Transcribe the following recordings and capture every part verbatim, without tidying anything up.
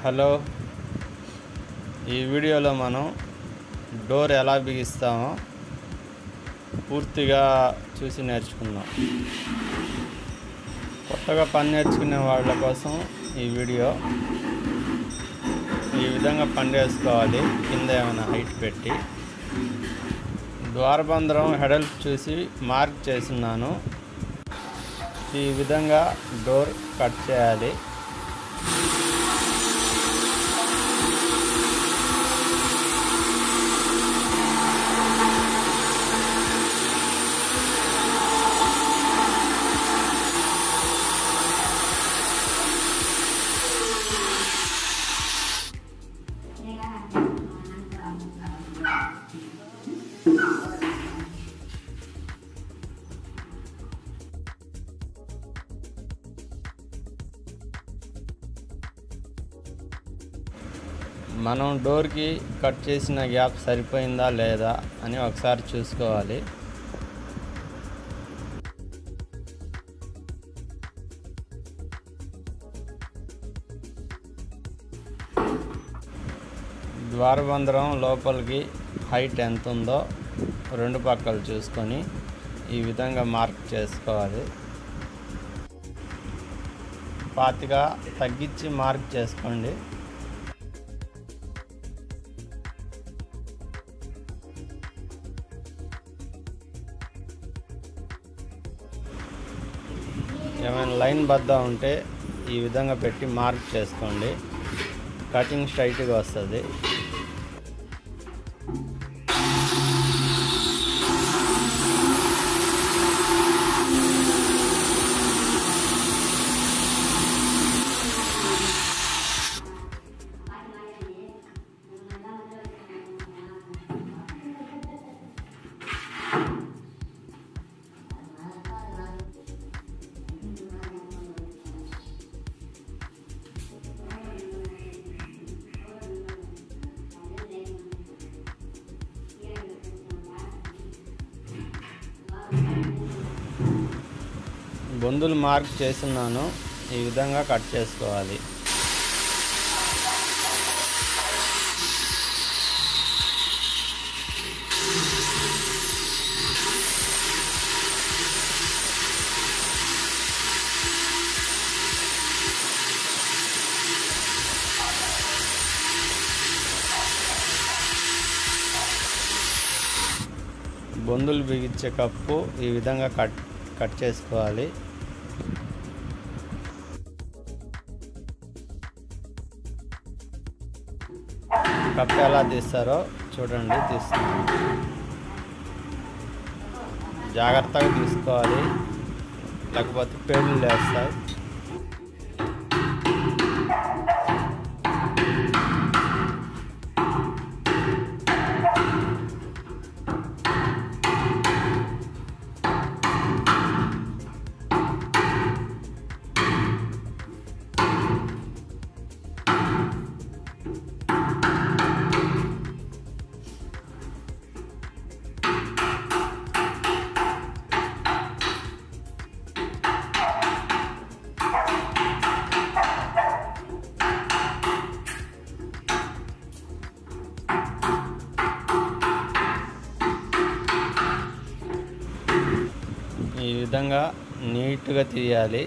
Hello, ఈ వీడియోలో మనం డోర్ ఎలా బిగిస్తామో పూర్తిగా చూసి నేర్చుకుందాం. కొత్తగా పని నేర్చుకునే వాళ్ళ కోసం ఈ వీడియో. ఈ విధంగా పని చేసుకోవాలి. కింద ఏమైనా హైట్ పెట్టి ద్వారబంధం హెడల్ప్ చూసి మార్క్ చేస్తున్నాను. ఈ విధంగా డోర్ కట్ చేయాలి. మనం డోర్కి కట్ చేసిన గ్యాప్ సరిపోయిందా లేదా అని ఒకసారి చూసుకోవాలి. ద్వారబంధం లోపలికి హైట్ ఎంత ఉందో రెండు పక్కలు చూసుకొని ఈ విధంగా మార్క్ చేసుకోవాలి. పాతిగా తగ్గించి మార్క్ చేసుకోండి. ఏమైనా లైన్ బద్ద ఉంటే ఈ విధంగా పెట్టి మార్క్ చేసుకోండి. కటింగ్ స్ట్రైట్గా వస్తుంది. బొందులు మార్క్ చేస్తున్నాను. ఈ విధంగా కట్ చేసుకోవాలి. బొందులు బిగించే కప్పు ఈ విధంగా కట్ కట్ చేసుకోవాలి. కప్పు ఎలా తీస్తారో చూడండి. తీస్తున్నాను. జాగ్రత్తగా తీసుకోవాలి, లేకపోతే పేర్లు లేస్తాయి. ఈ విధంగా నీట్గా తీయాలి.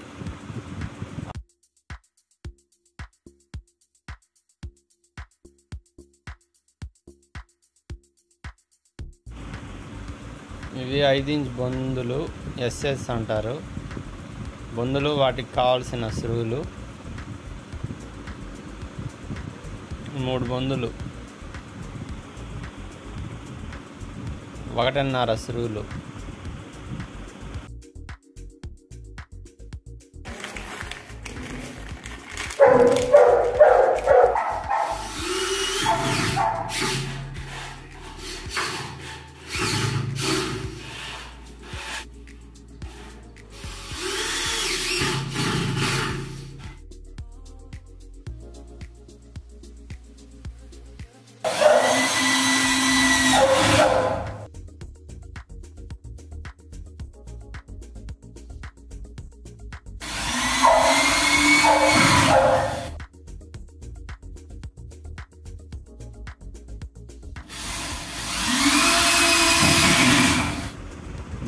ఇవి ఐదు ఇంచ్ బొందులు, ఎస్ఎస్ అంటారు. బొందులు వాటికి కావాల్సిన స్క్రూలు మూడు బొందులు, ఒకటిన్నర స్క్రూలు.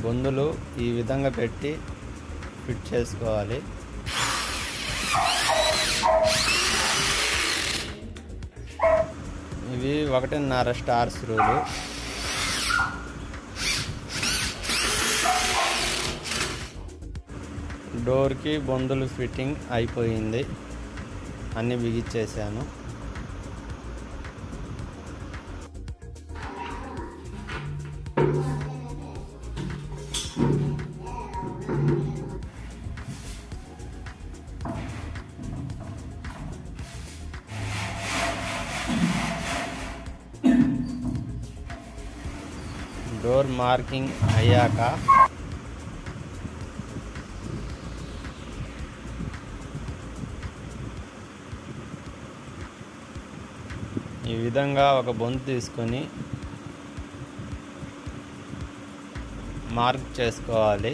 బొందులు ఈ విధంగా పెట్టి ఫిట్ చేసుకోవాలి. ఇవి ఒకటిన్నర స్టార్ స్క్రూలు. డోర్కి బొందులు ఫిట్టింగ్ అయిపోయింది, అన్నీ బిగించేసాను. డోర్ మార్కింగ్ అయ్యాక ఈ విధంగా ఒక బొందు తీసుకొని మార్క్ చేసుకోవాలి.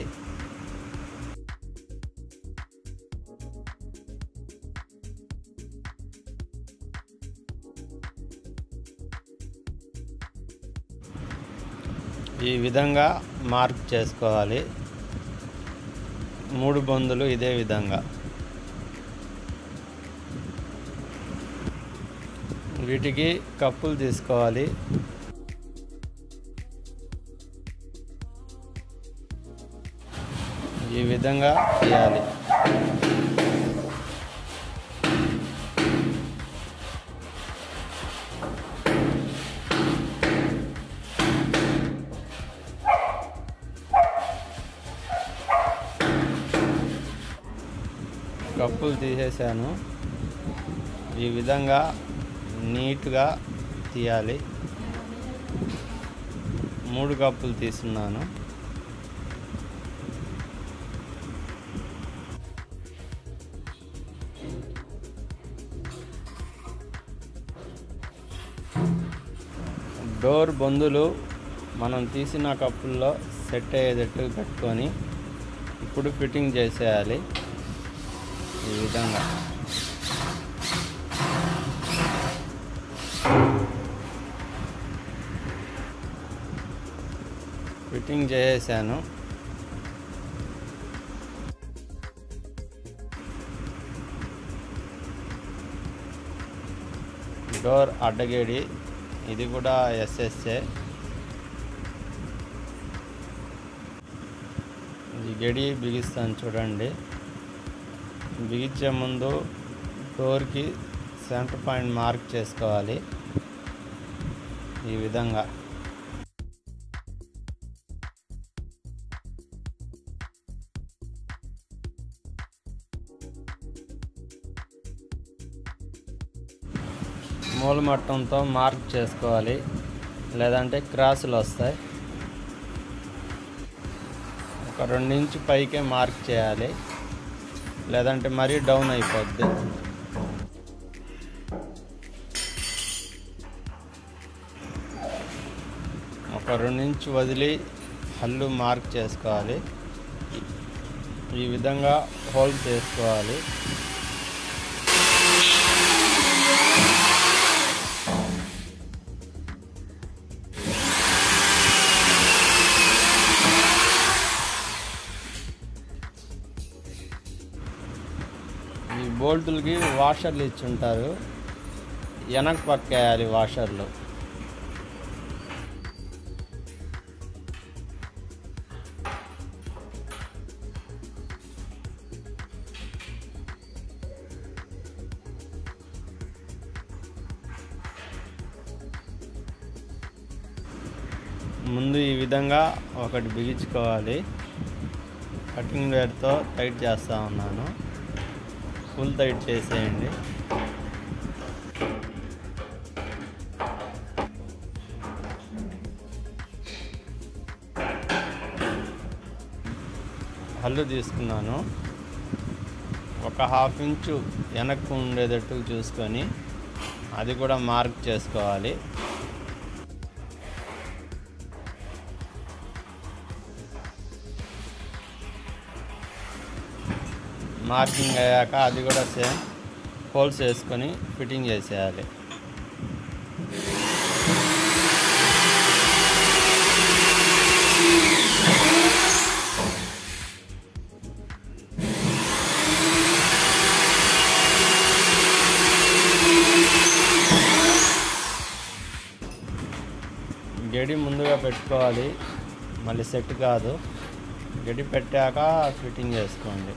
ఈ విధంగా మార్క్ చేసుకోవాలి. మూడు బొందులు ఇదే విధంగా. వీటికి కప్పులు తీసుకోవాలి. ఈ విధంగా తీయాలి. కప్పులు తీసేసాను. ఈ విధంగా నీట్గా తీయాలి. మూడు కప్పులు తీస్తున్నాను. డోర్ బొందులు మనం తీసిన కప్పుల్లో సెట్ అయ్యేటట్టు పెట్టుకొని ఇప్పుడు ఫిట్టింగ్ చేసేయాలి. ఈ విధంగా ఫిట్టింగ్ చేసేసాను. డోర్ అడ్డగేడి, ఇది కూడా ఎస్ఎస్ఏ. ఈ గడి బిగిస్తాను చూడండి. బిగించే ముందు డోర్కి సెంటర్ పాయింట్ మార్క్ చేసుకోవాలి. ఈ విధంగా మూలమట్టంతో మార్క్ చేసుకోవాలి, లేదంటే క్రాసులు వస్తాయి. ఒక రెండు ఇంచు పైకే మార్క్ చేయాలి, లేదంటే మరీ డౌన్ అయిపోద్ది. ఒక రెండు ఇంచు వదిలి హల్లు మార్క్ చేసుకోవాలి. ఈ విధంగా హోల్డ్ చేసుకోవాలి. ఈ బోల్టులకి వాషర్లు ఇచ్చి ఉంటారు, వెనక పక్క వేయాలి వాషర్లు. ముందు ఈ విధంగా ఒకటి బిగించుకోవాలి. కటింగ్ వేర్తో టైట్ చేస్తూ ఉన్నాను. ఫుల్ టైట్ చేసేయండి. హల్లు తీసుకున్నాను. ఒక హాఫ్ ఇంచు వెనక్కు ఉండేటట్టు చూసుకొని అది కూడా మార్క్ చేసుకోవాలి. మార్కింగ్ అయ్యాక అది కూడా సేమ్ హోల్స్ వేసుకొని ఫిట్టింగ్ చేసేయాలి. గడి ముందుగా పెట్టుకోవాలి, మళ్ళీ సెట్ కాదు. గడి పెట్టాక ఫిట్టింగ్ చేసుకోండి.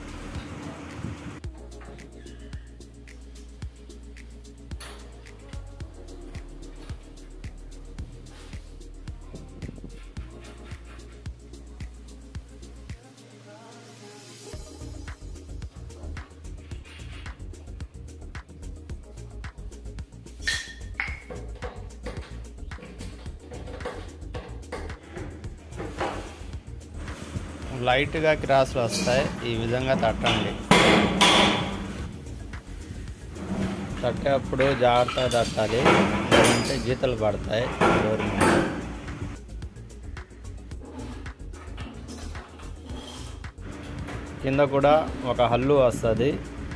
లైట్గా క్రాస్లు వస్తాయి, ఈ విధంగా తట్టండి. తట్టేప్పుడు జాగ్రత్తగా తట్టాలి, లేదంటే గీతలు పడతాయి డోర్ మీద. కింద కూడా ఒక హల్లు వస్తుంది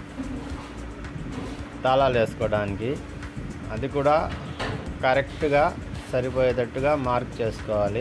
తాళాలు వేసుకోవడానికి, అది కూడా కరెక్ట్గా సరిపోయేటట్టుగా మార్క్ చేసుకోవాలి.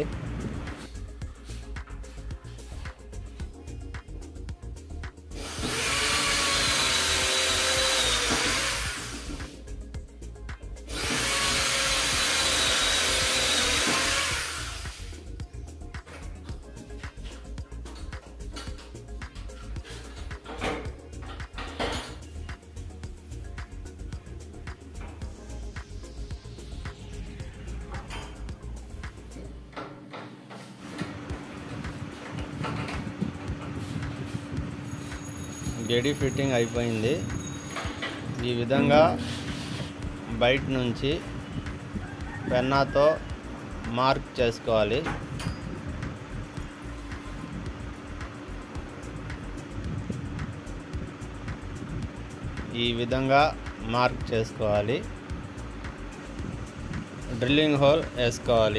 గడి ఫిట్టింగ్ అయిపోయింది. ఈ విధంగా బయట నుంచి పెన్నాతో మార్క్ చేసుకోవాలి. ఈ విధంగా మార్క్ చేసుకోవాలి. డ్రిల్లింగ్ హోల్ వేసుకోవాలి.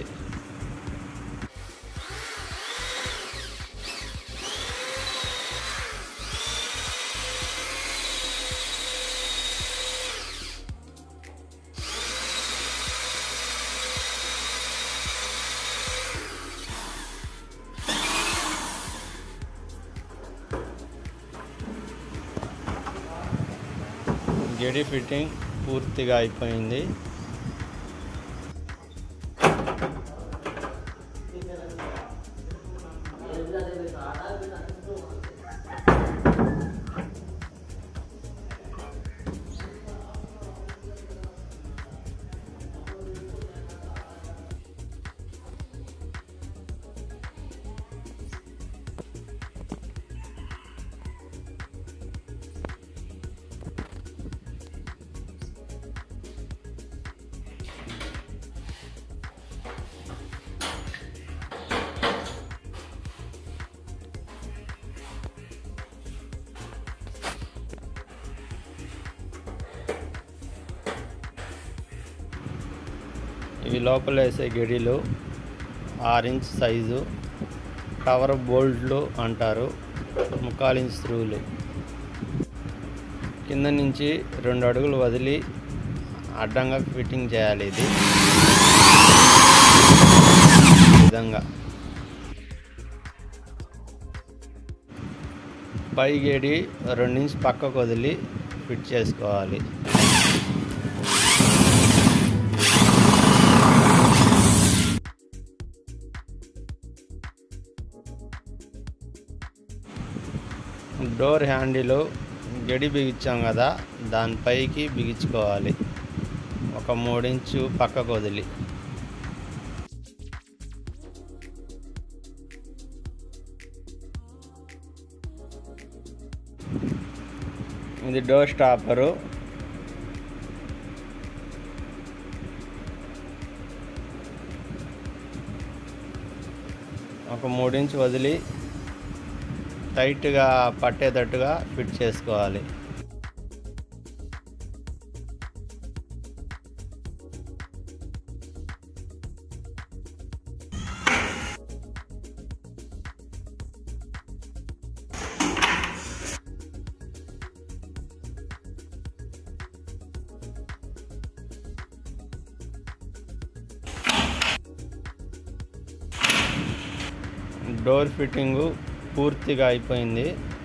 గడి ఫిట్టింగ్ పూర్తిగా అయిపోయింది. ఇవి లోపల వేసే గడిలు ఆరు ఇంచ్ సైజు, కవర్ బోల్ట్లు అంటారు, ముక్కాలు ఇంచ్ స్క్రూలు. కింద నుంచి రెండు అడుగులు వదిలి అడ్డంగా ఫిట్టింగ్ చేయాలి. ఇది ఈ విధంగా పై గడి రెండు ఇంచ్ పక్కకు వదిలి ఫిట్ చేసుకోవాలి. డోర్ హ్యాండిల్ గడి బిగించాం కదా, దానిపైకి బిగించుకోవాలి ఒక మూడించు పక్కకు వదిలి. ఇది డోర్ స్టాపరు. ఒక మూడించు వదిలి టైట్గా పట్టేటట్టుగా ఫిట్ చేసుకోవాలి. డోర్ ఫిట్టింగు పూర్తిగా అయిపోయింది.